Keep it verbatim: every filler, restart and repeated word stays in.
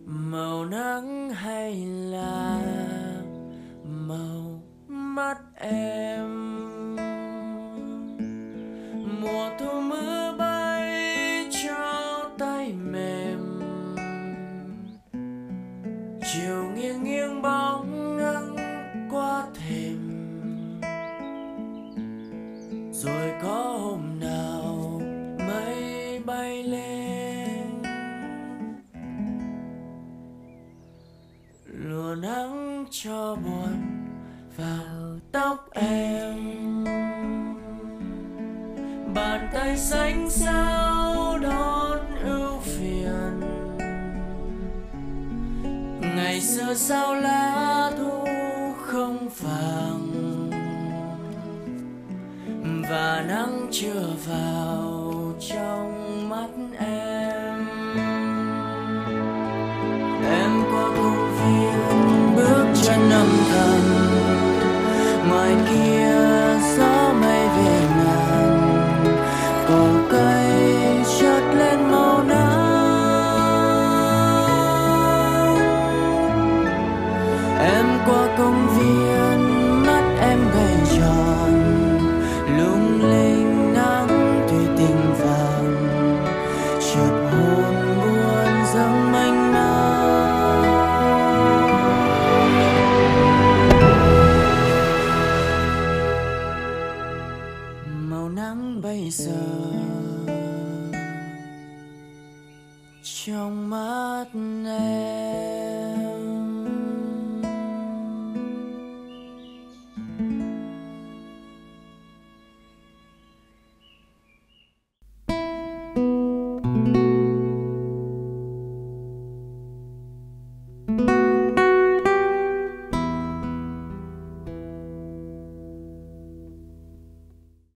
màu nắng hay là màu mắt em. Mùa thu mưa bay cho tay mềm, chiều nghiêng nghiêng bóng nắng qua thềm. Rồi có hôm nào mây bay lên, lùa nắng cho buồn vào tóc em. Bàn tay xanh xao đón ưu phiền, ngày xưa sao lá thu không vàng, và nắng chưa vào trong mắt em. Em qua công viên bước chân âm thầm, ngoài kia gió mây về ngàn, cỏ cây chợt lên màu nắng. Em qua công viên mắt em gầy tròn, lung linh nắng thủy tinh vàng, chợt hồn buồn dâng mênh mang. Màu nắng bây giờ trong mắt em.